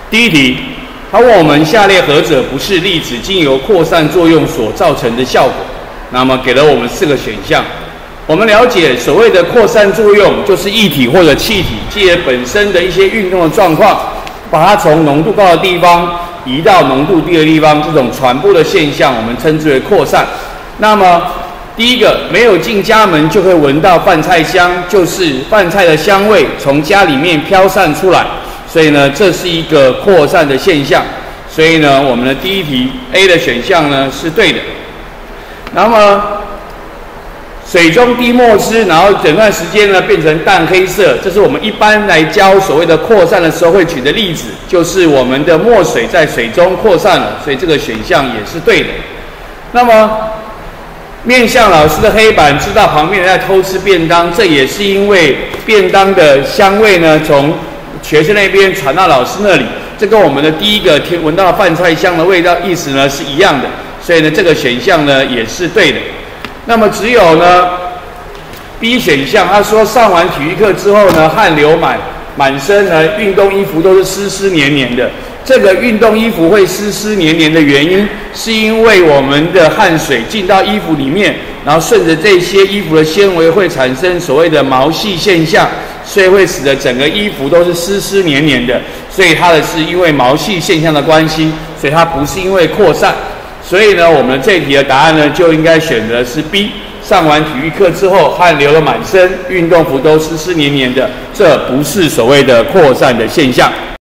第一题，他问我们下列何者不是粒子经由扩散作用所造成的效果？那么给了我们4个选项。我们了解所谓的扩散作用，就是液体或者气体借本身的一些运动的状况，把它从浓度高的地方移到浓度低的地方，这种传播的现象，我们称之为扩散。那么第一个，没有进家门就会闻到饭菜香，就是饭菜的香味从家里面飘散出来，所以呢，这是一个扩散的现象。所以呢，我们的第一题 A 的选项呢是对的。那么水中滴墨汁，然后整段时间呢变成淡黑色，这是我们一般来教所谓的扩散的时候会举的例子，就是我们的墨水在水中扩散了，所以这个选项也是对的。那么面向老师的黑板，知道旁边人在偷吃便当，这也是因为便当的香味呢从学生那边传到老师那里，这跟我们的第一个闻到饭菜香的味道意思呢是一样的，所以呢这个选项呢也是对的。那么只有呢 B 选项，他说上完体育课之后呢，汗流满身呢，运动衣服都是湿湿黏黏的。这个运动衣服会湿湿黏黏的原因，是因为我们的汗水进到衣服里面，然后顺着这些衣服的纤维会产生所谓的毛细现象，所以会使得整个衣服都是湿湿黏黏的。所以它的是因为毛细现象的关系，所以它不是因为扩散。所以呢，我们这一题的答案呢，就应该选择是 B。上完体育课之后，汗流了满身，运动服都湿湿黏黏的，这不是所谓的扩散的现象。